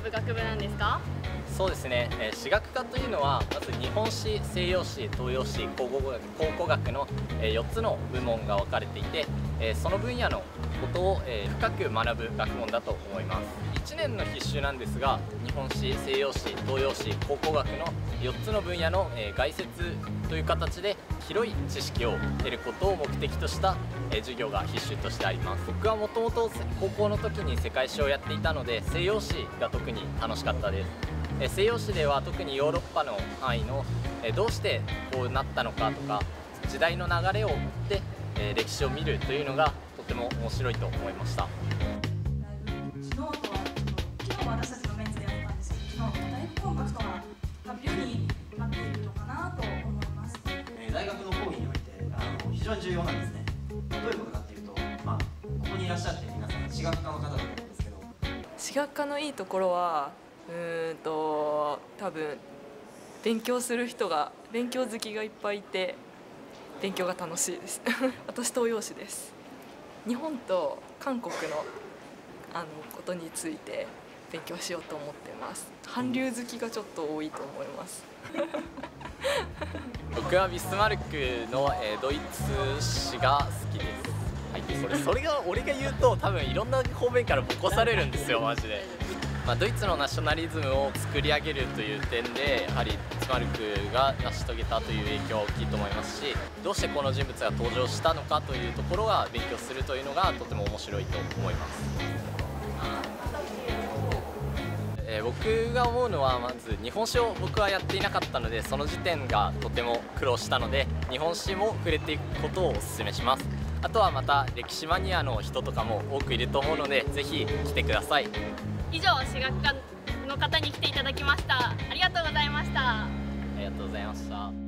ぶ学部なんですか？ そうですね、史学科というのはまず日本史、西洋史、東洋史、考古学の4つの部門が分かれていて、その分野のことを深く学ぶ学問だと思います。1年の必修なんですが、日本史、西洋史、東洋史、考古学の4つの分野の概説という形で広い知識を得ることを目的とした授業が必修としてあります。僕はもともと高校の時に世界史をやっていたので、西洋史が特に楽しかったです。西洋史では特にヨーロッパの範囲のどうしてこうなったのかとか、時代の流れを追って歴史を見るというのがとても面白いと思いました。 昨日私たちのメンツでやったんですけど、昨日だいぶコンパクトな発表になっているのかなと思います。 大学の講義において非常に重要なんですね。どういうことかっていうと、ここにいらっしゃって皆さん史学科の方だと思うんですけど、 史学科のいいところは多分勉強好きがいっぱいいて勉強が楽しいです私東洋史です。日本と韓国のことについて勉強しようと思ってます。韓流好きがちょっと多いと思います僕はビスマルクのドイツ史が好きです。はい、それが俺が言うと多分いろんな方面からボコされるんですよマジで。ドイツのナショナリズムを作り上げるという点でやはりビスマルクが成し遂げたという影響は大きいと思いますし、どうしてこの人物が登場したのかというところが勉強するというのがとても面白いと思います。僕が思うのはまず日本史を僕はやっていなかったので、その時点がとても苦労したので日本史も触れていくことをお勧めします。あとはまた歴史マニアの人とかも多くいると思うのでぜひ来てください。 以上、史学科の方に来ていただきました。ありがとうございました。 ありがとうございました。